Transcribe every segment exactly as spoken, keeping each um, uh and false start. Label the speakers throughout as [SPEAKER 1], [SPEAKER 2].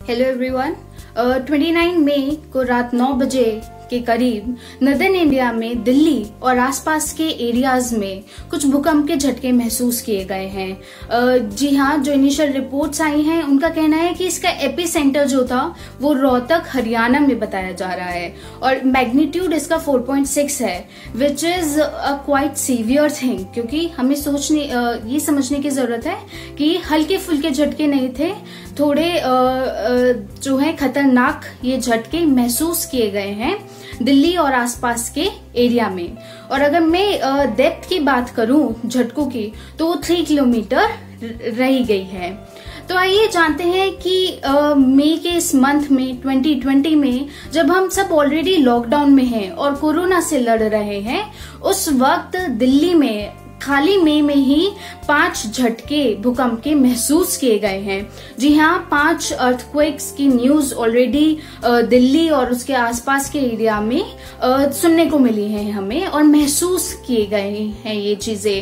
[SPEAKER 1] Hello everyone. Twenty nine May को रात नौ बजे के करीब नदर्न इंडिया में दिल्ली और आसपास के एरियाज में कुछ भूकंप के झटके महसूस किए गए हैं। uh, जी हाँ, जो इनिशियल रिपोर्ट्स आई हैं उनका कहना है कि इसका एपी सेंटर जो था वो रोहतक हरियाणा में बताया जा रहा है और मैग्नीट्यूड इसका फोर पॉइंट सिक्स है, which is a quite severe thing. क्योंकि हमें सोचने uh, ये समझने की जरूरत है कि हल्के फुल्के झटके नहीं थे, थोड़े uh, uh, जो है खतरनाक ये झटके महसूस किए गए हैं दिल्ली और आसपास के एरिया में। और अगर मैं डेप्थ की बात करूं झटकों की, तो वो थ्री किलोमीटर रही गई है। तो आइए जानते हैं कि मई के इस मंथ में ट्वेंटी ट्वेंटी में जब हम सब ऑलरेडी लॉकडाउन में हैं और कोरोना से लड़ रहे हैं, उस वक्त दिल्ली में खाली मई में ही पांच झटके भूकंप के महसूस किए गए हैं। जी हाँ, पांच अर्थक्वेक्स की न्यूज ऑलरेडी दिल्ली और उसके आसपास के एरिया में आ, सुनने को मिली है हमें और महसूस किए गए हैं ये चीजें।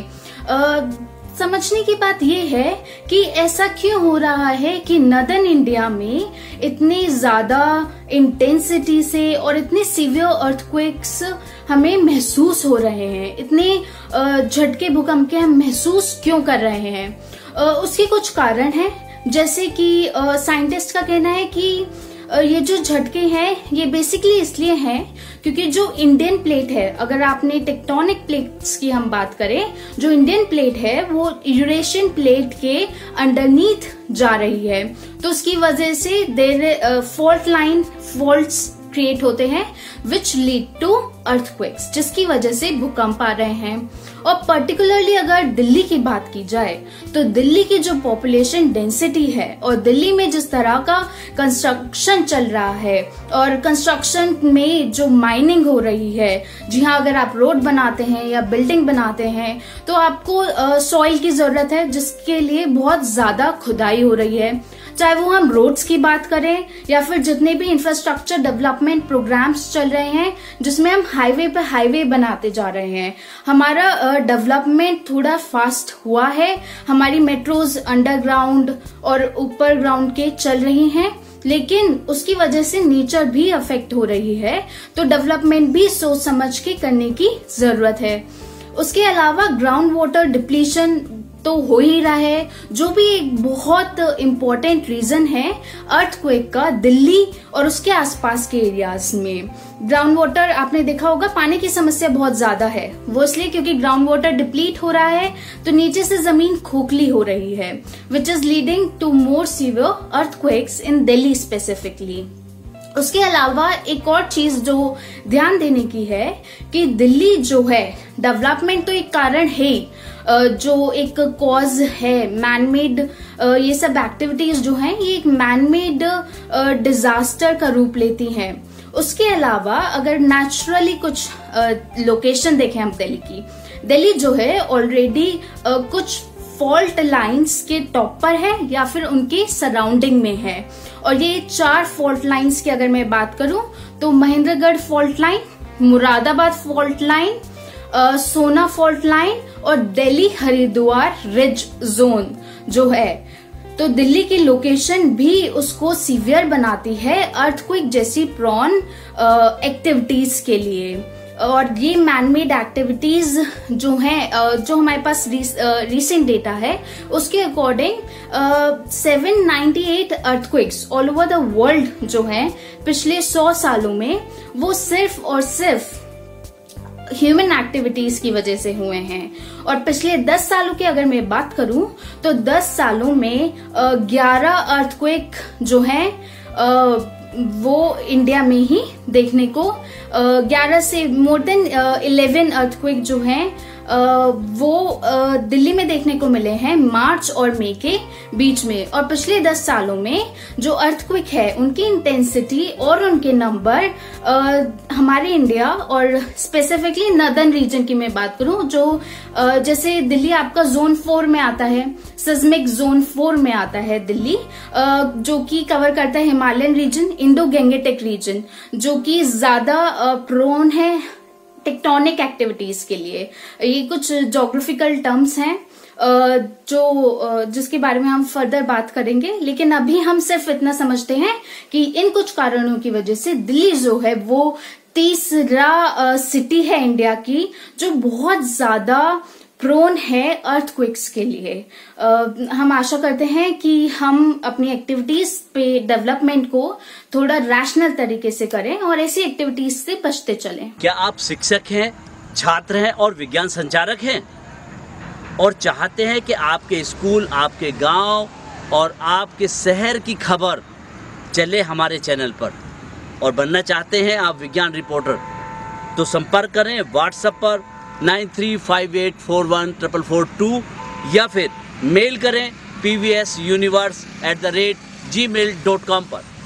[SPEAKER 1] समझने की बात यह है कि ऐसा क्यों हो रहा है कि नदर्न इंडिया में इतनी ज्यादा इंटेंसिटी से और इतने सीवियर अर्थक्वेक्स हमें महसूस हो रहे हैं, इतने झटके भूकंप के हम महसूस क्यों कर रहे हैं। उसके कुछ कारण हैं, जैसे कि साइंटिस्ट का कहना है कि ये जो झटके हैं ये बेसिकली इसलिए हैं क्योंकि जो इंडियन प्लेट है, अगर आपने टेक्टोनिक प्लेट्स की हम बात करें, जो इंडियन प्लेट है वो यूरेशियन प्लेट के अंडरनीथ जा रही है, तो उसकी वजह से there fault line faults create होते हैं विच लीड टू अर्थक्वेक्स, जिसकी वजह से भूकंप आ रहे हैं। और पर्टिकुलरली अगर दिल्ली की बात की जाए तो दिल्ली की जो पॉपुलेशन डेंसिटी है और दिल्ली में जिस तरह का कंस्ट्रक्शन चल रहा है और कंस्ट्रक्शन में जो माइनिंग हो रही है, जी हाँ, अगर आप रोड बनाते हैं या बिल्डिंग बनाते हैं तो आपको सॉइल की जरूरत है, जिसके लिए बहुत ज्यादा खुदाई हो रही है। चाहे वो हम रोड्स की बात करें या फिर जितने भी इंफ्रास्ट्रक्चर डेवलपमेंट प्रोग्राम्स चल रहे हैं जिसमें हम हाईवे पे हाईवे बनाते जा रहे हैं, हमारा डेवलपमेंट uh, थोड़ा फास्ट हुआ है, हमारी मेट्रोज अंडरग्राउंड और ऊपर ग्राउंड के चल रही हैं, लेकिन उसकी वजह से नेचर भी अफेक्ट हो रही है, तो डेवलपमेंट भी सोच समझ के करने की जरूरत है। उसके अलावा ग्राउंड वाटर डिप्लीशन तो हो ही रहा है, जो भी एक बहुत इम्पोर्टेंट रीजन है अर्थक्वेक का दिल्ली और उसके आसपास के एरियाज में। ग्राउंड वाटर आपने देखा होगा, पानी की समस्या बहुत ज्यादा है, वो इसलिए क्योंकि ग्राउंड वाटर डिप्लीट हो रहा है तो नीचे से जमीन खोखली हो रही है, which is leading to more severe earthquakes in Delhi specifically. उसके अलावा एक और चीज जो ध्यान देने की है कि दिल्ली जो है, डेवलपमेंट तो एक कारण है, जो एक कॉज है, मैनमेड ये सब एक्टिविटीज जो हैं ये एक मैनमेड डिजास्टर का रूप लेती हैं। उसके अलावा अगर नेचुरली कुछ लोकेशन देखें हम दिल्ली की, दिल्ली जो है ऑलरेडी कुछ फॉल्ट लाइंस के टॉप पर है या फिर उनके सराउंडिंग में है, और ये चार फॉल्ट लाइंस की अगर मैं बात करूं तो Mahendragarh fault line, Moradabad fault line, Sohna fault line और दिल्ली हरिद्वार रिज जोन जो है, तो दिल्ली की लोकेशन भी उसको सीवियर बनाती है अर्थक्वेक जैसी प्रॉन एक्टिविटीज के लिए। और ये मैनमेड एक्टिविटीज जो हैं, जो हमारे पास रिसेंट डेटा है उसके according seven ninety eight earthquakes all over the world जो हैं पिछले सौ सालों में, वो सिर्फ और सिर्फ ह्यूमन एक्टिविटीज की वजह से हुए हैं। और पिछले दस सालों की अगर मैं बात करूं तो दस सालों में ग्यारह अर्थक्वेक जो हैं वो इंडिया में ही देखने को, ग्यारह से मोर देन इलेवन अर्थक्वेक जो हैं वो दिल्ली में देखने को मिले हैं मार्च और मई के बीच में। और पिछले दस सालों में जो अर्थक्वेक है उनकी इंटेंसिटी और उनके नंबर हमारे इंडिया और स्पेसिफिकली नदर्न रीजन की मैं बात करूं, जो जैसे दिल्ली आपका जोन फोर में आता है, सिस्मिक जोन फोर में आता है दिल्ली, जो कि कवर करता है Himalayan region, Indo Gangetic region, जो कि ज्यादा प्रोन है टेक्टोनिक एक्टिविटीज के लिए। ये कुछ ज्योग्राफिकल टर्म्स हैं जो जिसके बारे में हम फर्दर बात करेंगे, लेकिन अभी हम सिर्फ इतना समझते हैं कि इन कुछ कारणों की वजह से दिल्ली जो है वो तीसरा सिटी है इंडिया की जो बहुत ज्यादा प्रोन है अर्थक्वेक्स के लिए। आ, हम आशा करते हैं कि हम अपनी एक्टिविटीज पे डेवलपमेंट को थोड़ा रैशनल तरीके से करें और ऐसी एक्टिविटीज से बचते चलें।
[SPEAKER 2] क्या आप शिक्षक हैं, छात्र हैं और विज्ञान संचारक हैं और चाहते हैं कि आपके स्कूल, आपके गांव और आपके शहर की खबर चले हमारे चैनल पर और बनना चाहते हैं आप विज्ञान रिपोर्टर, तो संपर्क करें व्हाट्सएप पर nine three five eight four one triple four two या फिर मेल करें P V S universe at the rate gmail dot com पर।